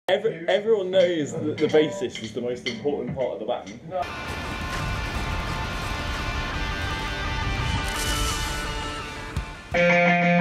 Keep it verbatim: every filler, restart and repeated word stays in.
Every, everyone knows that the bassist is the most important part of the band. No.